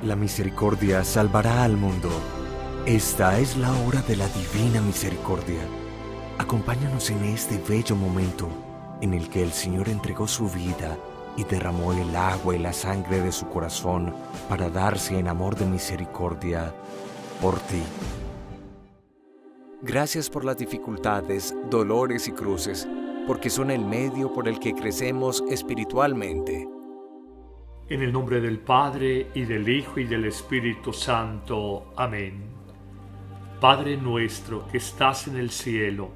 La misericordia salvará al mundo. Esta es la hora de la divina misericordia. Acompáñanos en este bello momento en el que el Señor entregó su vida y derramó el agua y la sangre de su corazón para darse en amor de misericordia por ti. Gracias por las dificultades, dolores y cruces, porque son el medio por el que crecemos espiritualmente. En el nombre del Padre, y del Hijo, y del Espíritu Santo. Amén. Padre nuestro que estás en el cielo,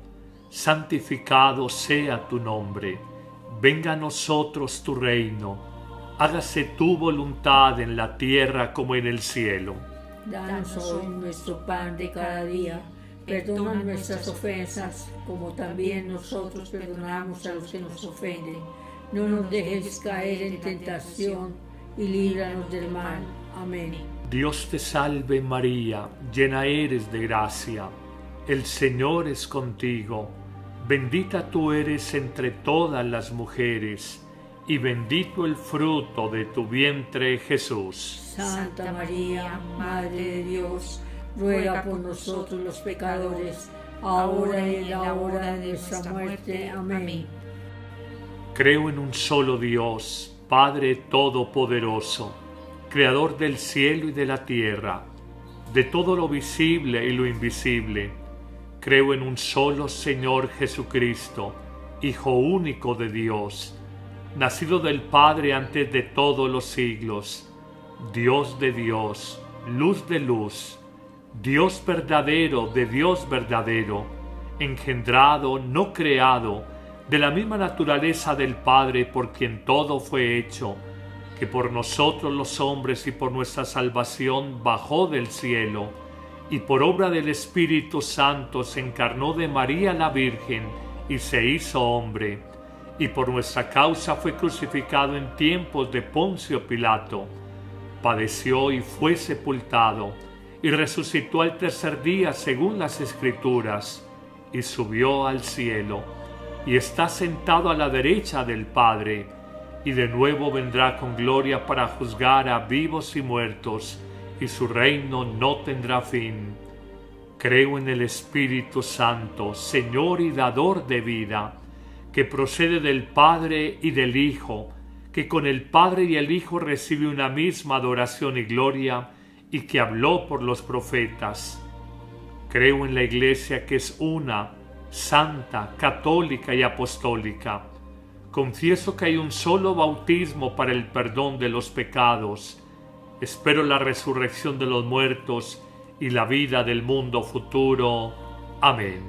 santificado sea tu nombre. Venga a nosotros tu reino. Hágase tu voluntad en la tierra como en el cielo. Danos hoy nuestro pan de cada día. Perdona nuestras ofensas, como también nosotros perdonamos a los que nos ofenden. No nos dejes caer en tentación y líbranos del mal. Amén. Dios te salve María, llena eres de gracia. El Señor es contigo. Bendita tú eres entre todas las mujeres, y bendito el fruto de tu vientre, Jesús. Santa María, Madre de Dios, ruega por nosotros los pecadores, ahora y en la hora de nuestra muerte. Amén. Creo en un solo Dios, Padre Todopoderoso, Creador del cielo y de la tierra, de todo lo visible y lo invisible. Creo en un solo Señor Jesucristo, Hijo único de Dios, nacido del Padre antes de todos los siglos, Dios de Dios, luz de luz, Dios verdadero de Dios verdadero, engendrado, no creado, de la misma naturaleza del Padre por quien todo fue hecho, que por nosotros los hombres y por nuestra salvación bajó del cielo, y por obra del Espíritu Santo se encarnó de María la Virgen y se hizo hombre, y por nuestra causa fue crucificado en tiempos de Poncio Pilato, padeció y fue sepultado, y resucitó al tercer día según las Escrituras, y subió al cielo, y está sentado a la derecha del Padre, y de nuevo vendrá con gloria para juzgar a vivos y muertos, y su reino no tendrá fin. Creo en el Espíritu Santo, Señor y dador de vida, que procede del Padre y del Hijo, que con el Padre y el Hijo recibe una misma adoración y gloria, y que habló por los profetas. Creo en la Iglesia que es una, santa, católica y apostólica. Confieso que hay un solo bautismo para el perdón de los pecados. Espero la resurrección de los muertos y la vida del mundo futuro. Amén.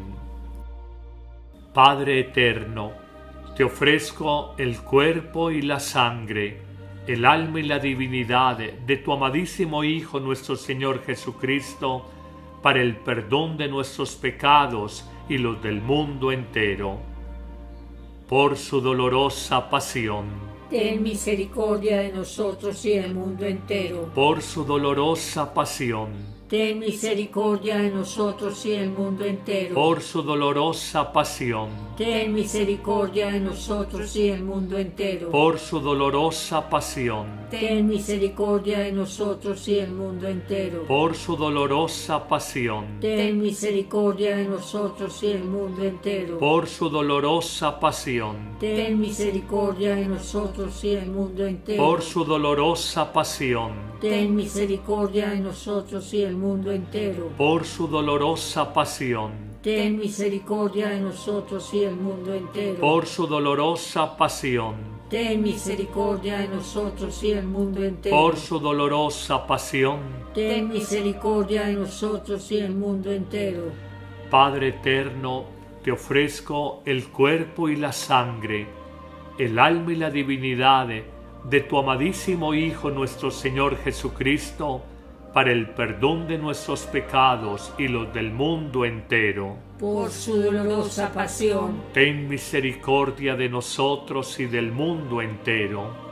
Padre eterno, te ofrezco el cuerpo y la sangre, el alma y la divinidad de tu amadísimo Hijo nuestro Señor Jesucristo, para el perdón de nuestros pecados y los del mundo entero. Por su dolorosa pasión, ten misericordia de nosotros y del mundo entero. por su dolorosa pasión, ten misericordia de nosotros y del mundo entero. por su dolorosa pasión, ten misericordia de nosotros y del mundo entero. por su dolorosa pasión, ten misericordia de nosotros y del mundo entero. por su dolorosa pasión, ten misericordia de nosotros y del mundo entero. por su dolorosa pasión, ten misericordia de nosotros y del mundo entero. por su dolorosa pasión, ten misericordia de nosotros y del mundo entero. por su dolorosa pasión, ten misericordia de nosotros y del mundo entero. por su dolorosa pasión, ten misericordia de nosotros y del mundo entero. por su dolorosa pasión. ten misericordia de nosotros y del mundo entero. Padre eterno, te ofrezco el cuerpo y la sangre, el alma y la divinidad de tu amadísimo Hijo nuestro Señor Jesucristo, para el perdón de nuestros pecados y los del mundo entero. Por su dolorosa pasión, ten misericordia de nosotros y del mundo entero.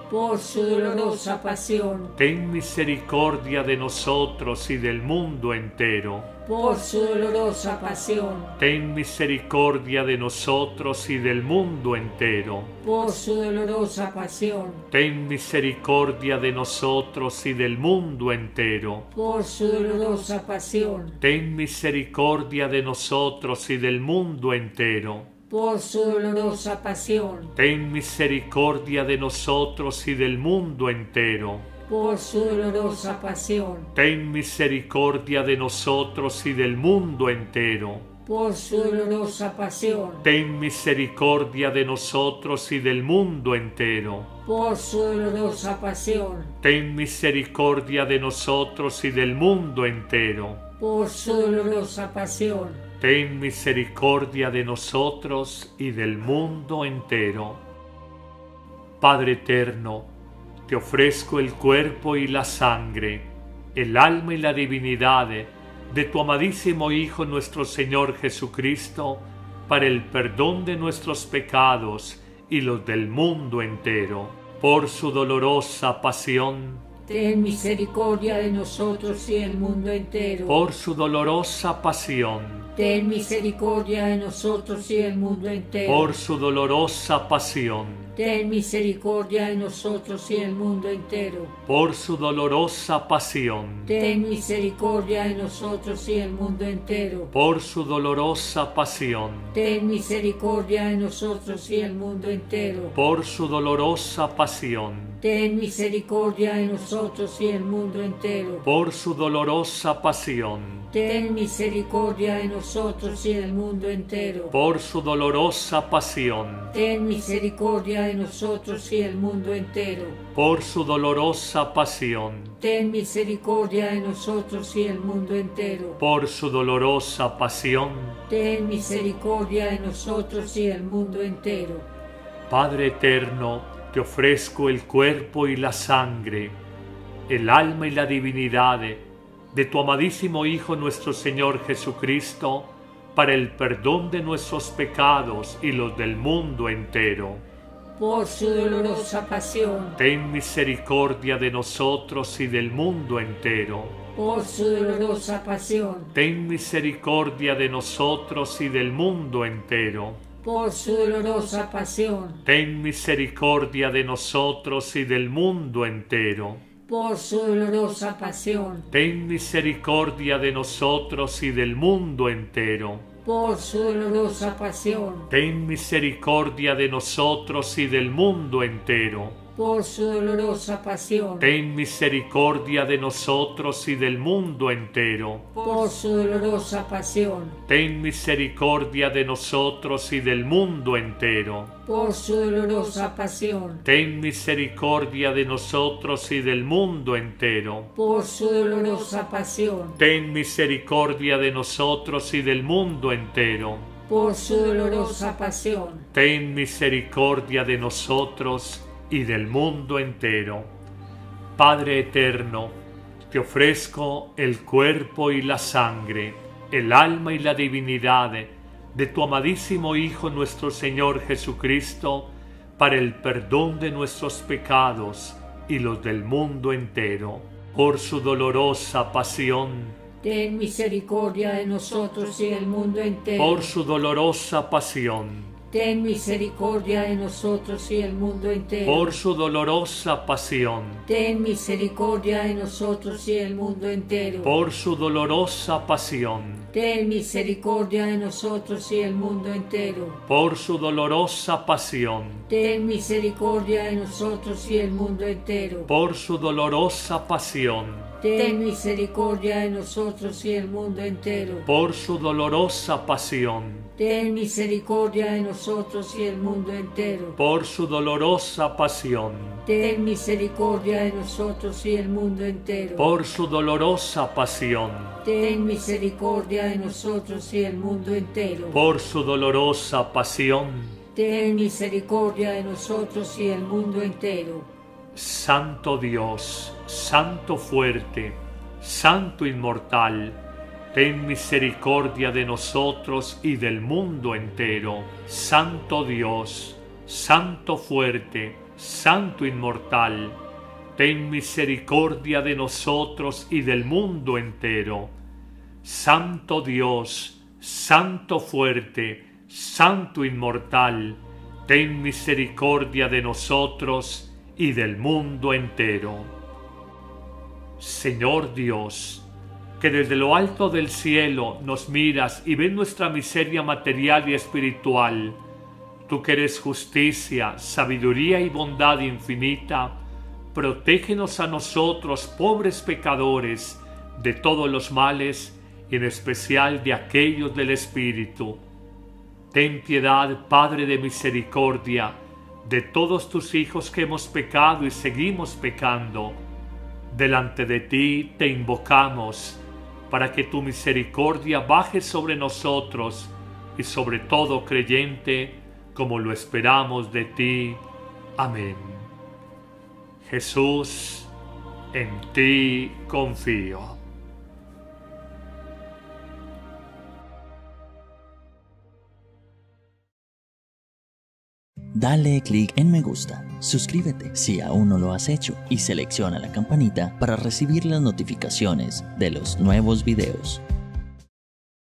por su dolorosa pasión, ten misericordia de nosotros y del mundo entero. por su dolorosa pasión, Ten misericordia de nosotros y del mundo entero. por su dolorosa pasión, Ten misericordia de nosotros y del mundo entero. por su dolorosa pasión, Ten misericordia de nosotros y del mundo entero. por su dolorosa pasión, Ten misericordia de nosotros y del mundo entero. por su dolorosa pasión, Ten misericordia de nosotros y del mundo entero. por su dolorosa pasión, Ten misericordia de nosotros y del mundo entero. por su dolorosa pasión, Ten misericordia de nosotros y del mundo entero. por su dolorosa pasión, Ten misericordia de nosotros y del mundo entero. Padre eterno, te ofrezco el cuerpo y la sangre, el alma y la divinidad de tu amadísimo Hijo nuestro Señor Jesucristo, para el perdón de nuestros pecados y los del mundo entero. Por su dolorosa pasión, ten misericordia de nosotros y del mundo entero. por su dolorosa pasión, Ten misericordia de nosotros y del mundo entero. por su dolorosa pasión, Ten misericordia de nosotros y del mundo entero. por su dolorosa pasión, Ten misericordia de nosotros y del mundo entero. por su dolorosa pasión, Ten misericordia de nosotros y del mundo entero. por su dolorosa pasión, Ten misericordia de nosotros y del mundo entero. por su dolorosa pasión, Ten misericordia de nosotros y del mundo entero. por su dolorosa pasión, Ten misericordia de nosotros y del mundo entero. por su dolorosa pasión, Ten misericordia de nosotros y del mundo entero. por su dolorosa pasión. Ten misericordia de nosotros y del mundo entero. Padre eterno, te ofrezco el cuerpo y la sangre, el alma y la divinidad de tu amadísimo Hijo nuestro Señor Jesucristo, para el perdón de nuestros pecados y los del mundo entero. Por su dolorosa pasión, Ten misericordia de nosotros y del mundo entero. por su dolorosa pasión, Ten misericordia de nosotros y del mundo entero. por su dolorosa pasión, Ten misericordia de nosotros y del mundo entero. por su dolorosa pasión, Ten misericordia de nosotros y del mundo entero. por su dolorosa pasión, Ten misericordia de nosotros y del mundo entero. por su dolorosa pasión, Ten misericordia de nosotros y del mundo entero. por su dolorosa pasión, Ten misericordia de nosotros y del mundo entero. por su dolorosa pasión, Ten misericordia de nosotros y del mundo entero. por su dolorosa pasión, Ten misericordia de nosotros y del mundo entero. por su dolorosa pasión, Ten misericordia de nosotros y del mundo entero. Padre eterno, te ofrezco el cuerpo y la sangre, el alma y la divinidad de tu amadísimo Hijo nuestro Señor Jesucristo, para el perdón de nuestros pecados y los del mundo entero. Por su dolorosa pasión, ten misericordia de nosotros y del mundo entero. por su dolorosa pasión, Ten misericordia de nosotros y del mundo entero. por su dolorosa pasión, Ten misericordia de nosotros y del mundo entero. por su dolorosa pasión, Ten misericordia de nosotros y del mundo entero. por su dolorosa pasión, Ten misericordia de nosotros y del mundo entero. por su dolorosa pasión, Ten misericordia de nosotros y del mundo entero. por su dolorosa pasión, Ten misericordia de nosotros y del mundo entero. por su dolorosa pasión, Ten misericordia de nosotros y del mundo entero. por su dolorosa pasión, Ten misericordia de nosotros y del mundo entero. por su dolorosa pasión. Ten misericordia de nosotros y del mundo entero. Santo Dios, Santo fuerte, Santo inmortal, ten misericordia de nosotros y del mundo entero. Santo Dios, Santo fuerte, Santo inmortal, ten misericordia de nosotros y del mundo entero. Santo Dios, Santo fuerte, Santo inmortal, ten misericordia de nosotros y del mundo entero. Señor Dios, que desde lo alto del cielo nos miras y ves nuestra miseria material y espiritual, tú que eres justicia, sabiduría y bondad infinita, protégenos a nosotros, pobres pecadores, de todos los males y en especial de aquellos del Espíritu. Ten piedad, Padre de misericordia, de todos tus hijos que hemos pecado y seguimos pecando. Delante de ti te invocamos, para que tu misericordia baje sobre nosotros y sobre todo creyente, como lo esperamos de ti. Amén. Jesús, en ti confío. Dale clic en me gusta, suscríbete si aún no lo has hecho y selecciona la campanita para recibir las notificaciones de los nuevos videos.